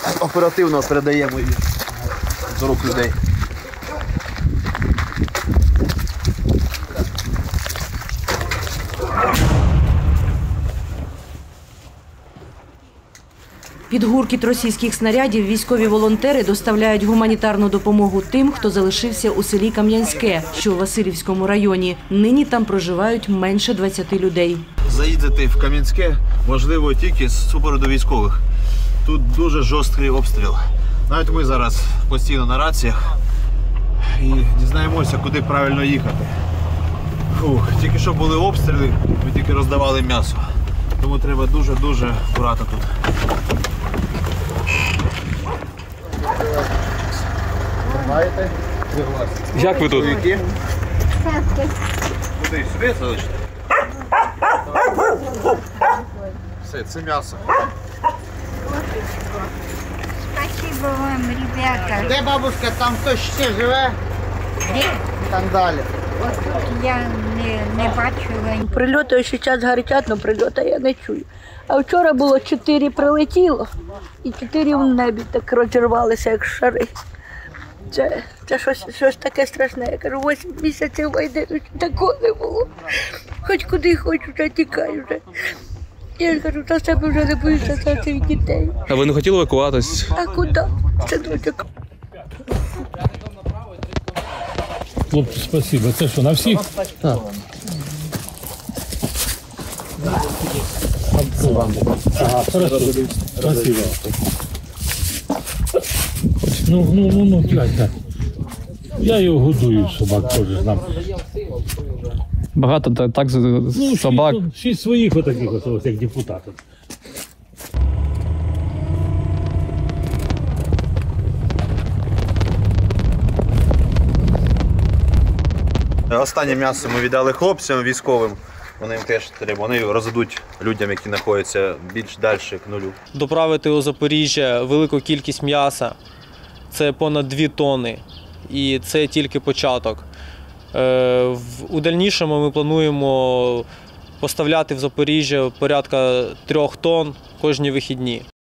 оперативно передаємо її до рук людей. Під гуркіт російських снарядів військові волонтери доставляють гуманітарну допомогу тим, хто залишився у селі Кам'янське, що у Василівському районі. Нині там проживають менше 20 людей. Заїздити в Кам'янське можливо тільки з супроводу військових. Тут дуже жорсткий обстріл. Навіть ми зараз постійно на раціях і дізнаємося, куди правильно їхати. Тільки що були обстріли, ми тільки роздавали м'ясо. Тому треба дуже-дуже акуратно тут. Маєте? Як ви тут? Куди? Сюди залишити? Все, це м'ясо. Спасибо вам, ребята. Де бабушка, там хтось ще живе? Де? Там далі. От тут я не бачила. Прильоти ще час гарчать, але прильоти я не чую. А вчора було 4 прилетіло і 4 в небі так розірвалися, як шари. Це щось таке страшне. Я кажу, 8 місяців війни, такого не було. Хоч куди хочу, вже тікаю вже. Я ж кажу, за себе вже не боюся за цих дітей. А ви не хотіли евакуватись? А куди? Це дочок. Хлопці, спасибо. Це що, на всіх? Так. Ага, хорошо. Спасибо. Ну, гляньте. Я його годую, собак теж знам. Багато так собак. 6 своїх отаких, ось як депутатів. Останнє м'ясо ми віддали хлопцям військовим. Вони їм теж треба. Вони роздадуть людям, які знаходяться більш далі к нулю. Доправити у Запоріжжя велику кількість м'яса – це понад 2 тонни. І це тільки початок. У дальнішому ми плануємо поставляти в Запоріжжя порядка 3 тонн кожні вихідні.